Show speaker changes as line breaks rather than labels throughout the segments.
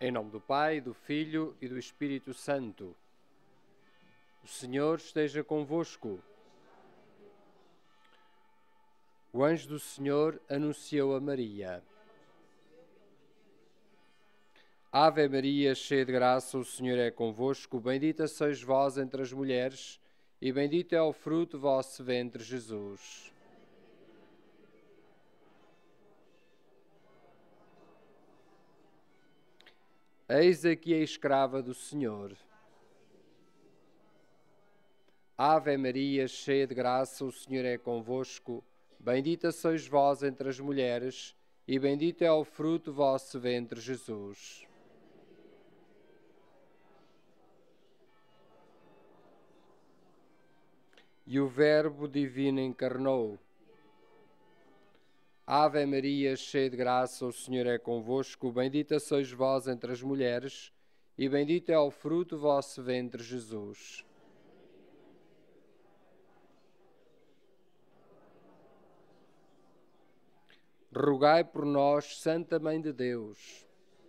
Em nome do Pai, do Filho e do Espírito Santo. O Senhor esteja convosco. O anjo do Senhor anunciou a Maria. Ave Maria, cheia de graça, o Senhor é convosco. Bendita sois vós entre as mulheres, e bendito é o fruto do vosso ventre, Jesus. Eis aqui a escrava do Senhor. Ave Maria, cheia de graça, o Senhor é convosco. Bendita sois vós entre as mulheres, e bendito é o fruto do vosso ventre, Jesus. E o Verbo divino encarnou. Ave Maria, cheia de graça, o Senhor é convosco. Bendita sois vós entre as mulheres, e bendito é o fruto do vosso ventre, Jesus. Rogai por nós, Santa Mãe de Deus.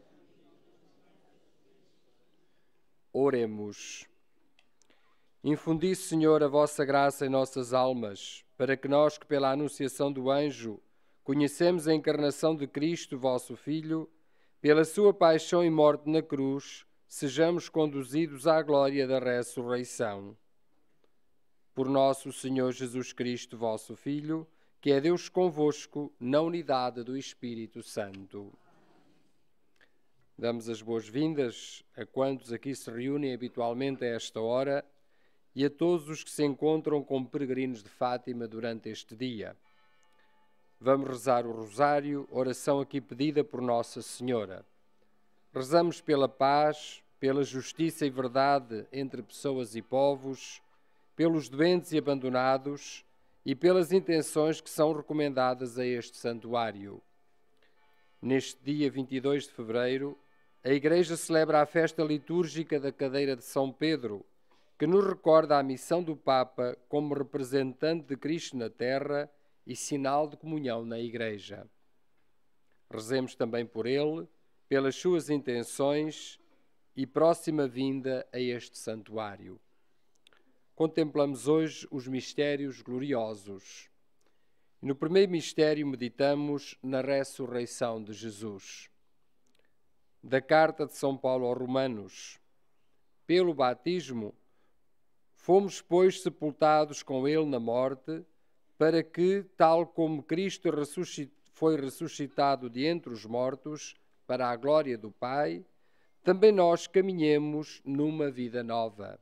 Oremos. Infundi, Senhor, a vossa graça em nossas almas, para que nós, que pela anunciação do anjo conhecemos a encarnação de Cristo, vosso Filho, pela sua paixão e morte na cruz, sejamos conduzidos à glória da ressurreição. Por nosso Senhor Jesus Cristo, vosso Filho, que é Deus convosco, na unidade do Espírito Santo. Damos as boas-vindas a quantos aqui se reúnem habitualmente a esta hora e a todos os que se encontram como peregrinos de Fátima durante este dia. Vamos rezar o rosário, oração aqui pedida por Nossa Senhora. Rezamos pela paz, pela justiça e verdade entre pessoas e povos, pelos doentes e abandonados e pelas intenções que são recomendadas a este santuário. Neste dia 22 de fevereiro, a Igreja celebra a festa litúrgica da cadeira de São Pedro, que nos recorda a missão do Papa como representante de Cristo na terra e sinal de comunhão na Igreja. Rezemos também por ele, pelas suas intenções e próxima vinda a este santuário. Contemplamos hoje os mistérios gloriosos. No primeiro mistério meditamos na ressurreição de Jesus. Da carta de São Paulo aos Romanos. Pelo batismo, fomos, pois, sepultados com ele na morte, para que, tal como Cristo foi ressuscitado de entre os mortos, para a glória do Pai, também nós caminhemos numa vida nova.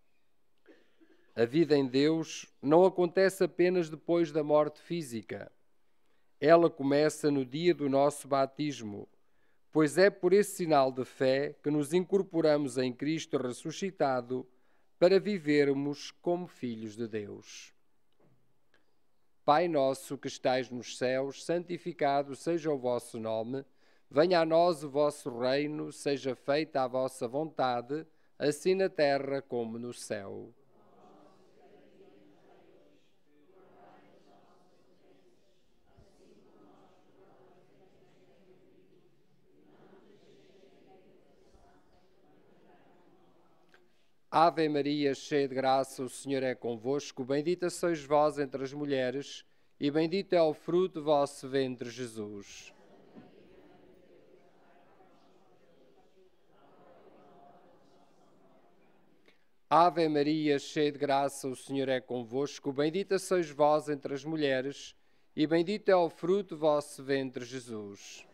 A vida em Deus não acontece apenas depois da morte física. Ela começa no dia do nosso batismo, pois é por esse sinal de fé que nos incorporamos em Cristo ressuscitado para vivermos como filhos de Deus. Pai nosso que estais nos céus, santificado seja o vosso nome. Venha a nós o vosso reino, seja feita a vossa vontade, assim na terra como no céu. Ave Maria, cheia de graça, o Senhor é convosco. Bendita sois vós entre as mulheres, e bendito é o fruto do vosso ventre, Jesus. Ave Maria, cheia de graça, o Senhor é convosco. Bendita sois vós entre as mulheres, e bendito é o fruto do vosso ventre, Jesus.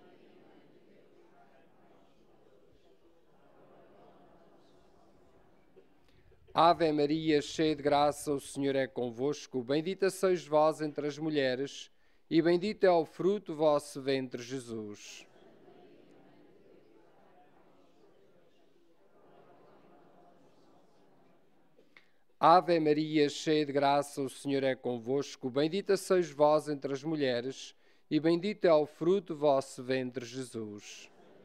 Ave Maria, cheia de graça, o Senhor é convosco. Bendita sois vós entre as mulheres, e bendito é o fruto do vosso ventre, Jesus. Ave Maria, cheia de graça, o Senhor é convosco. Bendita sois vós entre as mulheres, e bendito é o fruto do vosso ventre, Jesus.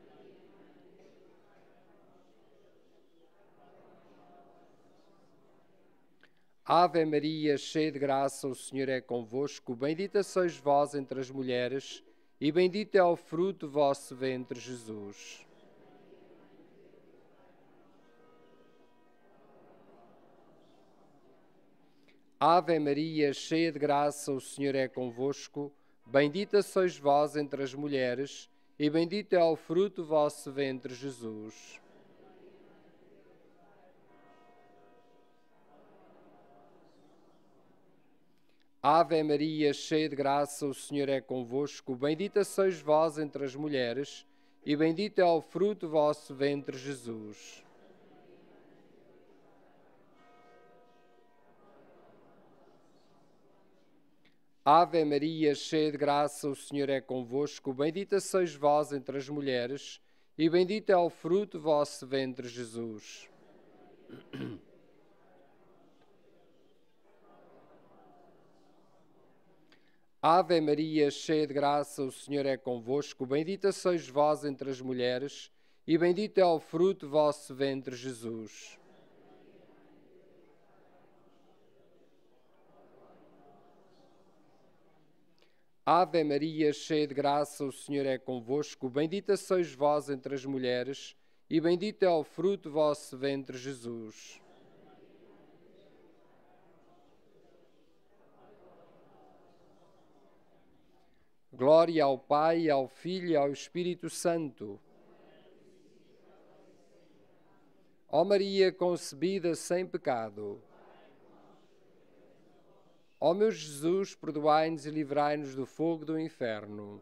Ave Maria, cheia de graça, o Senhor é convosco. Bendita sois vós entre as mulheres, e bendito é o fruto do vosso ventre, Jesus. Ave Maria, cheia de graça, o Senhor é convosco. Bendita sois vós entre as mulheres, e bendito é o fruto do vosso ventre, Jesus. Ave Maria, cheia de graça, o Senhor é convosco. Bendita sois vós entre as mulheres, e bendito é o fruto do vosso ventre, Jesus. Ave Maria, cheia de graça, o Senhor é convosco. Bendita sois vós entre as mulheres, e bendito é o fruto do vosso ventre, Jesus. Ave Maria, cheia de graça, o Senhor é convosco. Bendita sois vós entre as mulheres, e bendito é o fruto do vosso ventre, Jesus. Ave Maria, cheia de graça, o Senhor é convosco. Bendita sois vós entre as mulheres, e bendito é o fruto do vosso ventre, Jesus. Glória ao Pai, ao Filho e ao Espírito Santo. Ó Maria concebida sem pecado. Ó meu Jesus, perdoai-nos e livrai-nos do fogo do inferno.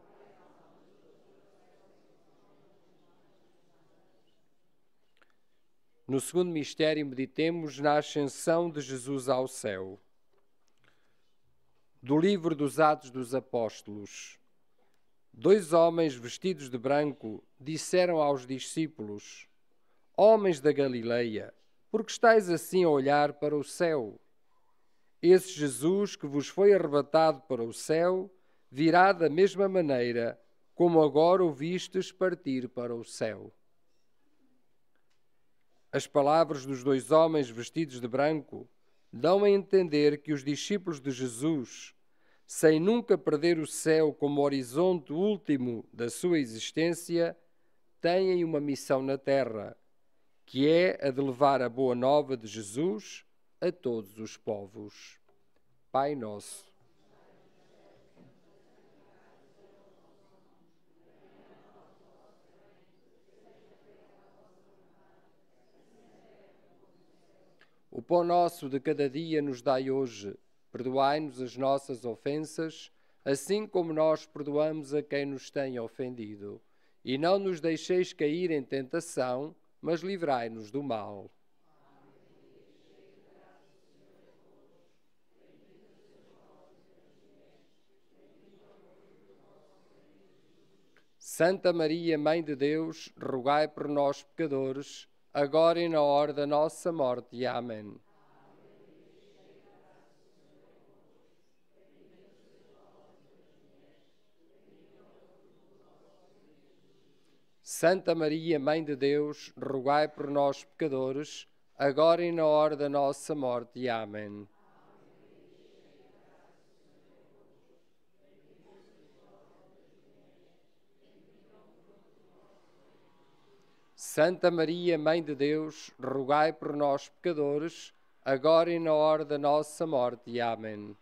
No segundo mistério, meditemos na ascensão de Jesus ao céu. Do livro dos Atos dos Apóstolos. 2 homens vestidos de branco disseram aos discípulos: Homens da Galileia, por que estáis assim a olhar para o céu? Esse Jesus que vos foi arrebatado para o céu virá da mesma maneira como agora o vistes partir para o céu. As palavras dos 2 homens vestidos de branco dão a entender que os discípulos de Jesus, sem nunca perder o céu como horizonte último da sua existência, têm uma missão na terra, que é a de levar a boa nova de Jesus a todos os povos. Pai nosso. O pão nosso de cada dia nos dai hoje. Perdoai-nos as nossas ofensas, assim como nós perdoamos a quem nos tem ofendido. E não nos deixeis cair em tentação, mas livrai-nos do mal. Santa Maria, Mãe de Deus, rogai por nós, pecadores, agora e na hora da nossa morte. Amém. Santa Maria, Mãe de Deus, rogai por nós, pecadores, agora e na hora da nossa morte. Amém. Santa Maria, Mãe de Deus, rogai por nós, pecadores, agora e na hora da nossa morte. Amém.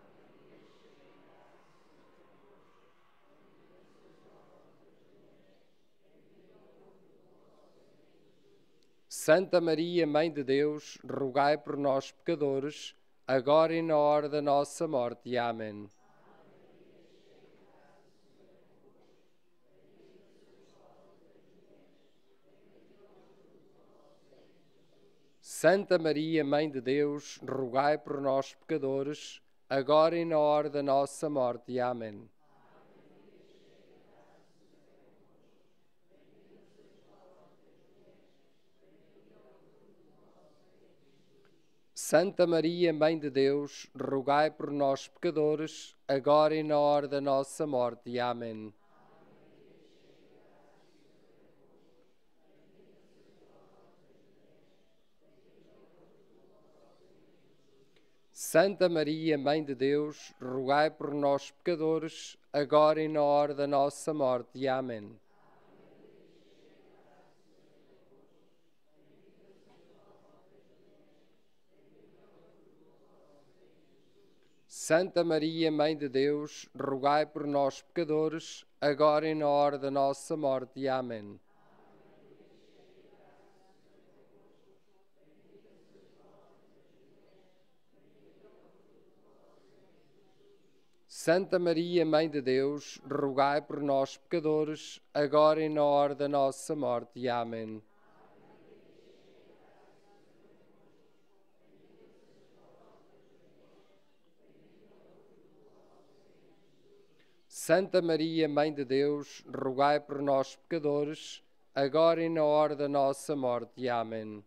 Santa Maria, Mãe de Deus, rogai por nós, pecadores, agora e na hora da nossa morte. Amém. Santa Maria, Mãe de Deus, rogai por nós, pecadores, agora e na hora da nossa morte. Amém. Santa Maria, Mãe de Deus, rogai por nós, pecadores, agora e na hora da nossa morte. Amém. Santa Maria, Mãe de Deus, rogai por nós, pecadores, agora e na hora da nossa morte. Amém. Santa Maria, Mãe de Deus, rogai por nós, pecadores, agora e na hora da nossa morte. Amém. Santa Maria, Mãe de Deus, rogai por nós, pecadores, agora e na hora da nossa morte. Amém. Santa Maria, Mãe de Deus, rogai por nós, pecadores, agora e na hora da nossa morte. Amém.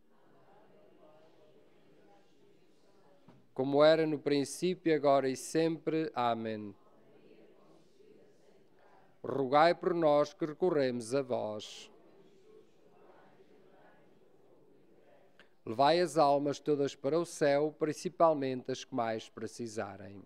Como era no princípio, agora e sempre. Amém. Rogai por nós que recorremos a vós. Levai as almas todas para o céu, principalmente as que mais precisarem.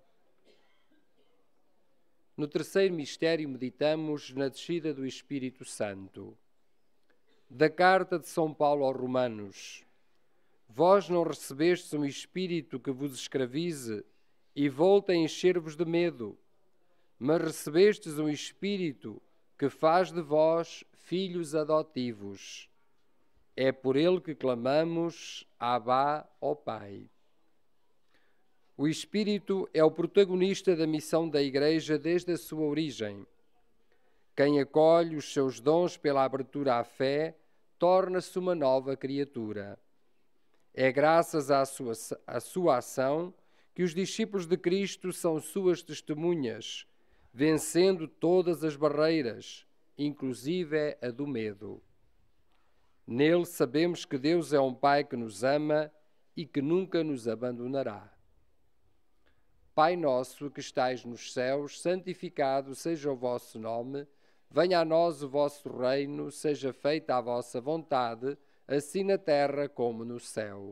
No terceiro mistério meditamos na descida do Espírito Santo. Da carta de São Paulo aos Romanos: Vós não recebestes um espírito que vos escravize e volte a encher-vos de medo, mas recebestes um espírito que faz de vós filhos adotivos. É por ele que clamamos, Abá, ó Pai. O Espírito é o protagonista da missão da Igreja desde a sua origem. Quem acolhe os seus dons pela abertura à fé, torna-se uma nova criatura. É graças à sua ação que os discípulos de Cristo são suas testemunhas, vencendo todas as barreiras, inclusive a do medo. Nele sabemos que Deus é um Pai que nos ama e que nunca nos abandonará. Pai nosso que estais nos céus, santificado seja o vosso nome, venha a nós o vosso reino, seja feita a vossa vontade, assim na terra como no céu.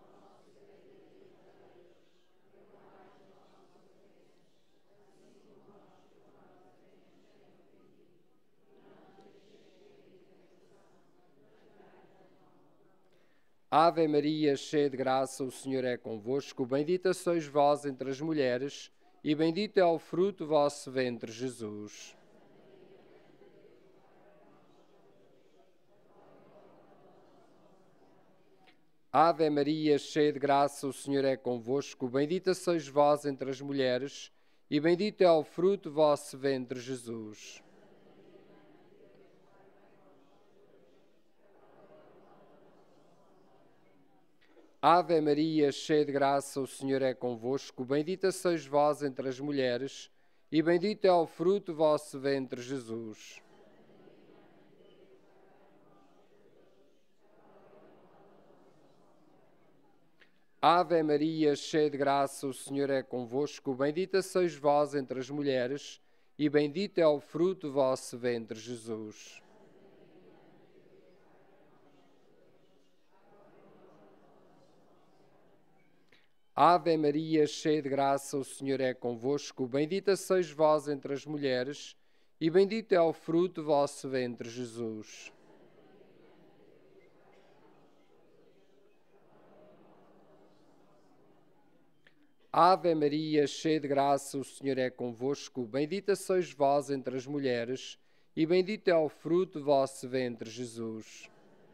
Ave Maria, cheia de graça, o Senhor é convosco. Bendita sois vós entre as mulheres, e bendito é o fruto do vosso ventre, Jesus. Ave Maria, cheia de graça, o Senhor é convosco. Bendita sois vós entre as mulheres, e bendito é o fruto do vosso ventre, Jesus. Ave Maria, cheia de graça, o Senhor é convosco. Bendita sois vós entre as mulheres, e bendito é o fruto do vosso ventre, Jesus. Ave Maria, cheia de graça, o Senhor é convosco. Bendita sois vós entre as mulheres, e bendito é o fruto do vosso ventre, Jesus. Ave Maria, cheia de graça, o Senhor é convosco. Bendita sois vós entre as mulheres, e bendito é o fruto do vosso ventre, Jesus. Ave Maria, cheia de graça, o Senhor é convosco. Bendita sois vós entre as mulheres, e bendito é o fruto do vosso ventre, Jesus.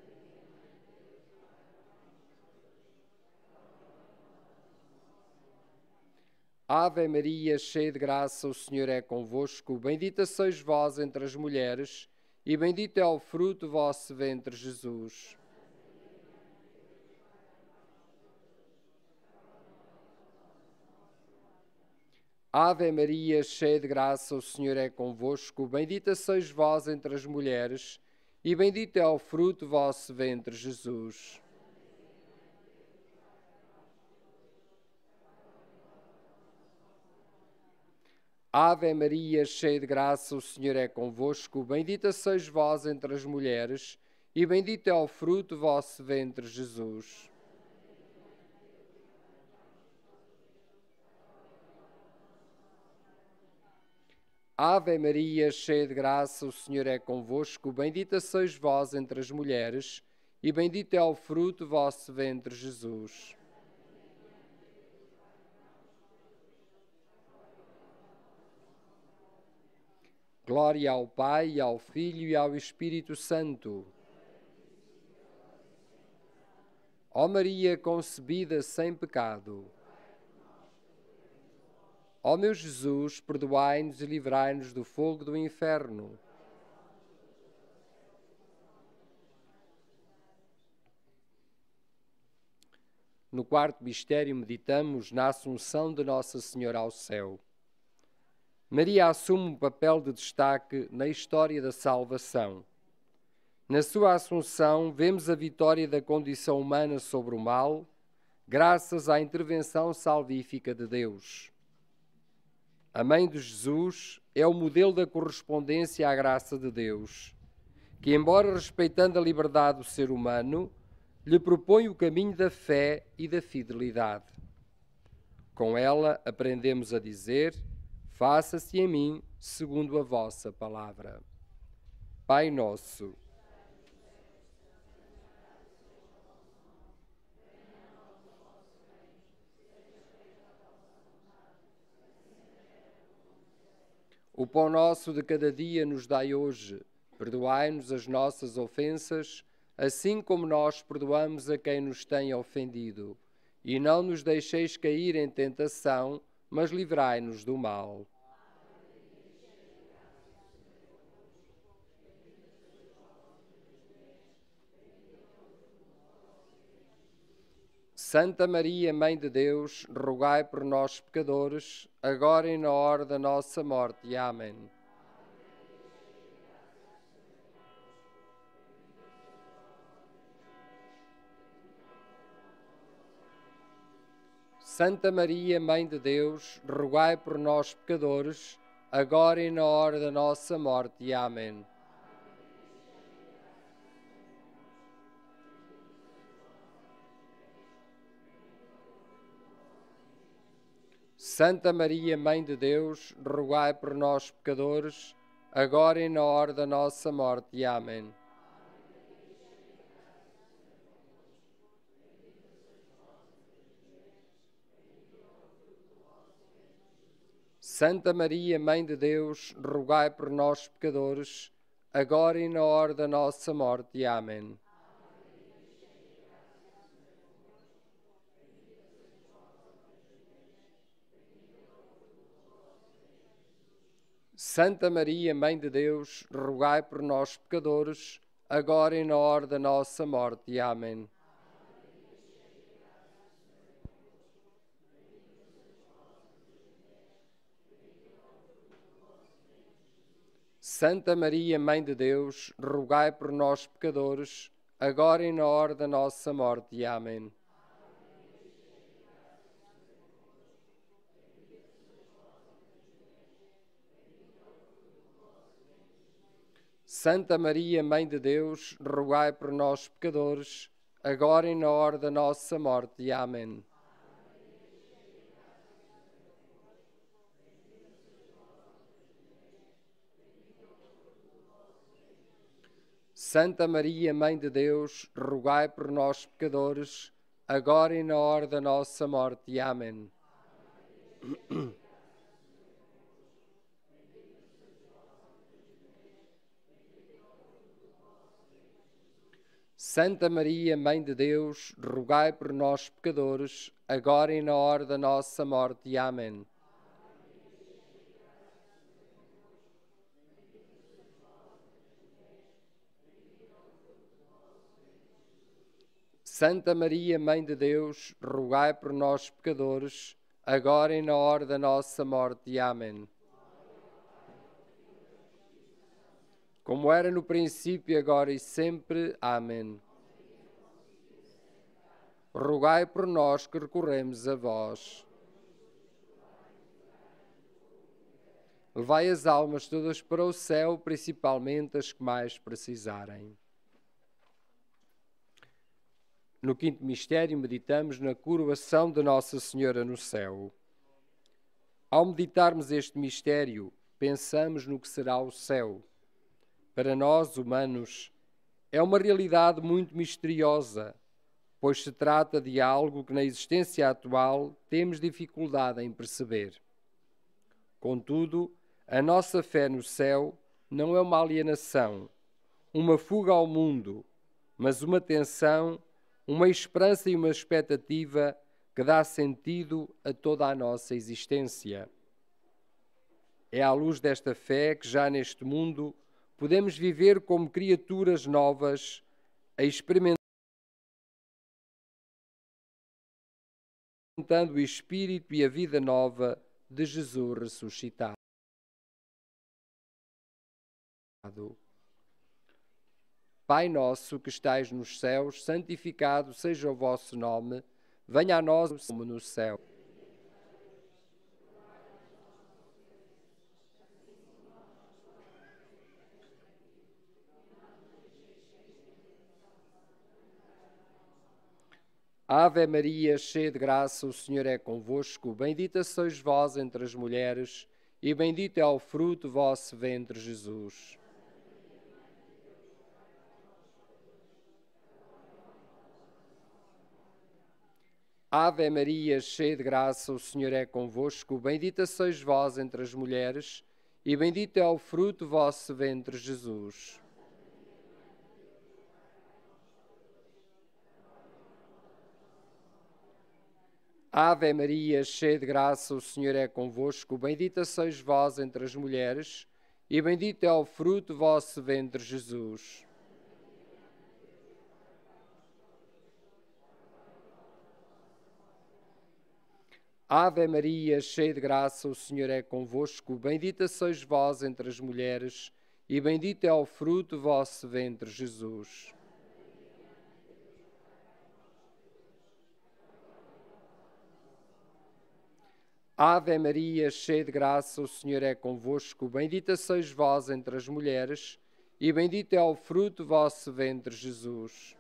Ave Maria, cheia de graça, o Senhor é convosco. Bendita sois vós entre as mulheres, e bendito é o fruto do vosso ventre, Jesus. Ave Maria, cheia de graça, o Senhor é convosco. Bendita sois vós entre as mulheres, e bendito é o fruto do vosso ventre, Jesus. Ave Maria, cheia de graça, o Senhor é convosco. Bendita sois vós entre as mulheres, e bendito é o fruto do vosso ventre, Jesus. Ave Maria, cheia de graça, o Senhor é convosco. Bendita sois vós entre as mulheres, e bendito é o fruto do vosso ventre, Jesus. Glória ao Pai, e ao Filho e ao Espírito Santo. Ó Maria concebida sem pecado. Ó meu Jesus, perdoai-nos e livrai-nos do fogo do inferno. No quarto mistério meditamos na Assunção de Nossa Senhora ao céu. Maria assume um papel de destaque na história da salvação. Na sua Assunção vemos a vitória da condição humana sobre o mal, graças à intervenção salvífica de Deus. A Mãe de Jesus é o modelo da correspondência à graça de Deus, que, embora respeitando a liberdade do ser humano, lhe propõe o caminho da fé e da fidelidade. Com ela aprendemos a dizer: faça-se em mim segundo a vossa palavra. Pai nosso, o pão nosso de cada dia nos dai hoje. Perdoai-nos as nossas ofensas, assim como nós perdoamos a quem nos tem ofendido. E não nos deixeis cair em tentação, mas livrai-nos do mal. Santa Maria, Mãe de Deus, rogai por nós, pecadores, agora e na hora da nossa morte. Amém. Santa Maria, Mãe de Deus, rogai por nós, pecadores, agora e na hora da nossa morte. Amém. Santa Maria, Mãe de Deus, rogai por nós, pecadores, agora e na hora da nossa morte. Amém. Santa Maria, Mãe de Deus, rogai por nós, pecadores, agora e na hora da nossa morte. Amém. Santa Maria, Mãe de Deus, rogai por nós, pecadores, agora e na hora da nossa morte. Amém. Santa Maria, Mãe de Deus, rogai por nós, pecadores, agora e na hora da nossa morte. Amém. Santa Maria, Mãe de Deus, rogai por nós, pecadores, agora e na hora da nossa morte. Amém. Santa Maria, Mãe de Deus, rogai por nós, pecadores, agora e na hora da nossa morte. Amém. Santa Maria, Mãe de Deus, rogai por nós, pecadores, agora e na hora da nossa morte. Amém. Santa Maria, Mãe de Deus, rogai por nós, pecadores, agora e na hora da nossa morte. Amém. Como era no princípio, agora e sempre. Amém. Rogai por nós que recorremos a vós. Levai as almas todas para o céu, principalmente as que mais precisarem. No quinto mistério, meditamos na coroação de Nossa Senhora no céu. Ao meditarmos este mistério, pensamos no que será o céu. Para nós, humanos, é uma realidade muito misteriosa, pois se trata de algo que na existência atual temos dificuldade em perceber. Contudo, A nossa fé no céu não é uma alienação, uma fuga ao mundo, mas uma tensão, uma esperança e uma expectativa que dá sentido a toda a nossa existência. É à luz desta fé que já neste mundo podemos viver como criaturas novas, a experimentando o Espírito e a vida nova de Jesus ressuscitado. Pai nosso que estais nos céus, santificado seja o vosso nome, venha a nós como no céu. Ave Maria, cheia de graça, o Senhor é convosco, bendita sois vós entre as mulheres, e bendito é o fruto do vosso ventre, Jesus. Ave Maria, cheia de graça, o Senhor é convosco, bendita sois vós entre as mulheres, e bendito é o fruto do vosso ventre, Jesus. Ave Maria, cheia de graça, o Senhor é convosco, bendita sois vós entre as mulheres, e bendito é o fruto do vosso ventre, Jesus. Ave Maria, cheia de graça, o Senhor é convosco, bendita sois vós entre as mulheres, e bendito é o fruto do vosso ventre, Jesus. Ave Maria, cheia de graça, o Senhor é convosco, bendita sois vós entre as mulheres, e bendito é o fruto do vosso ventre, Jesus.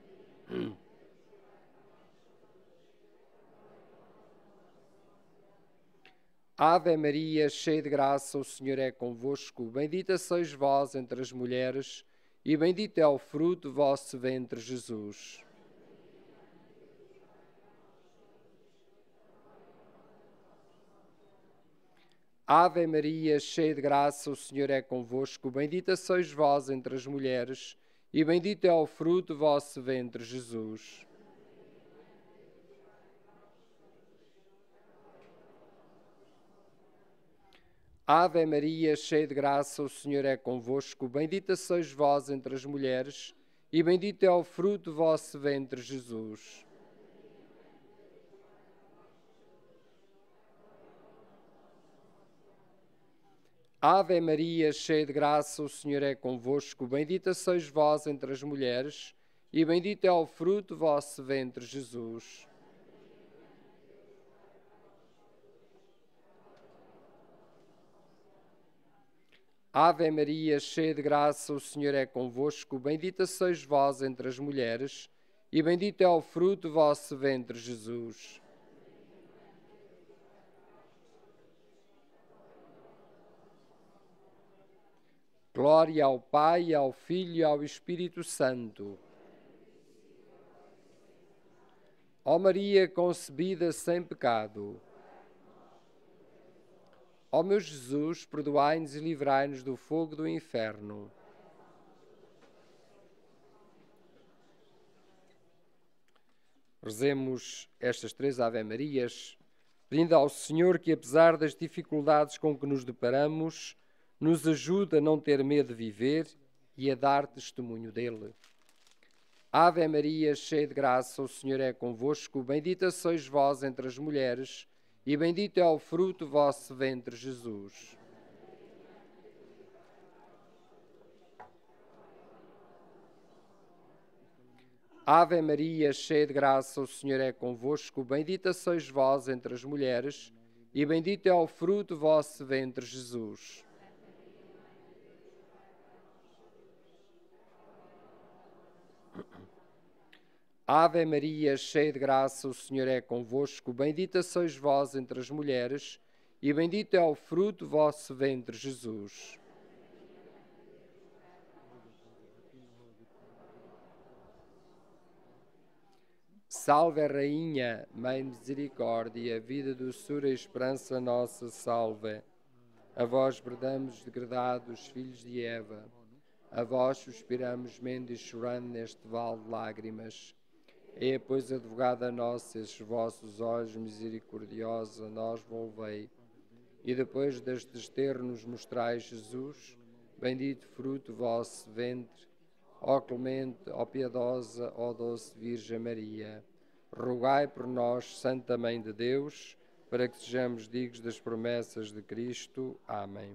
Ave Maria, cheia de graça, o Senhor é convosco, bendita sois vós entre as mulheres, e bendito é o fruto do vosso ventre, Jesus. Ave Maria, cheia de graça, o Senhor é convosco, bendita sois vós entre as mulheres, e bendito é o fruto do vosso ventre, Jesus. Ave Maria, cheia de graça, o Senhor é convosco, bendita sois vós entre as mulheres, e bendito é o fruto do vosso ventre, Jesus. Ave Maria, cheia de graça, o Senhor é convosco, bendita sois vós entre as mulheres, e bendito é o fruto do vosso ventre, Jesus. Ave Maria, cheia de graça, o Senhor é convosco, bendita sois vós entre as mulheres, e bendito é o fruto do vosso ventre, Jesus. Glória ao Pai, ao Filho e ao Espírito Santo. Ó Maria concebida sem pecado. Ó meu Jesus, perdoai-nos e livrai-nos do fogo do inferno. Rezemos estas 3 Ave-Marias, pedindo ao Senhor que, apesar das dificuldades com que nos deparamos, nos ajude a não ter medo de viver e a dar testemunho dele. Ave Maria, cheia de graça, o Senhor é convosco, bendita sois vós entre as mulheres, e bendito é o fruto do vosso ventre, Jesus. Ave Maria, cheia de graça, o Senhor é convosco, bendita sois vós entre as mulheres, e bendito é o fruto do vosso ventre, Jesus. Ave Maria, cheia de graça, o Senhor é convosco, bendita sois vós entre as mulheres, e bendito é o fruto do vosso ventre, Jesus. Salve a Rainha, Mãe de Misericórdia, vida, doçura e esperança nossa, salve. A vós bradamos degradados, filhos de Eva. A vós suspiramos, mendes chorando neste vale de lágrimas. É, pois, advogada nossa, esses vossos olhos misericordiosos a nós volvei. E depois de desterro-nos mostrais Jesus, bendito fruto vosso ventre, ó clemente, ó piedosa, ó doce Virgem Maria. Rogai por nós, Santa Mãe de Deus, para que sejamos dignos das promessas de Cristo. Amém.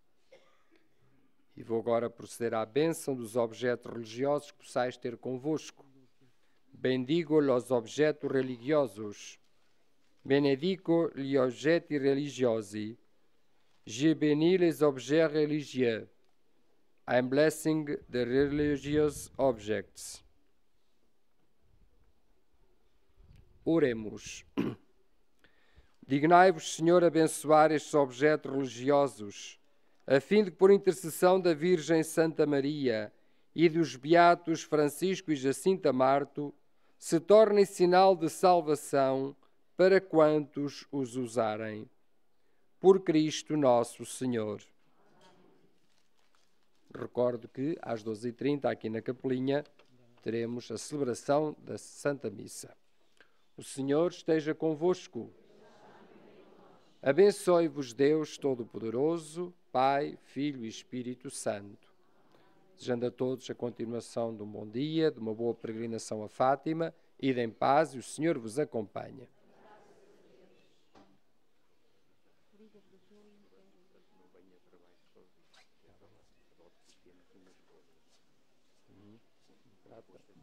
E vou agora proceder à bênção dos objetos religiosos que possais ter convosco. Bendigo os objetos religiosos. Benedico gli oggetti religiosi. Je bénis les objets religieux. I am blessing the religious objects. Oremos. Dignai-vos, Senhor, abençoar estes objetos religiosos, a fim de que, por intercessão da Virgem Santa Maria e dos beatos Francisco e Jacinta Marto, se tornem sinal de salvação para quantos os usarem. Por Cristo nosso Senhor. Recordo que às 12h30, aqui na Capelinha, teremos a celebração da Santa Missa. O Senhor esteja convosco. Abençoe-vos Deus Todo-Poderoso, Pai, Filho e Espírito Santo. Desejando a todos a continuação de um bom dia, de uma boa peregrinação a Fátima, ide em paz e o Senhor vos acompanha. Prata.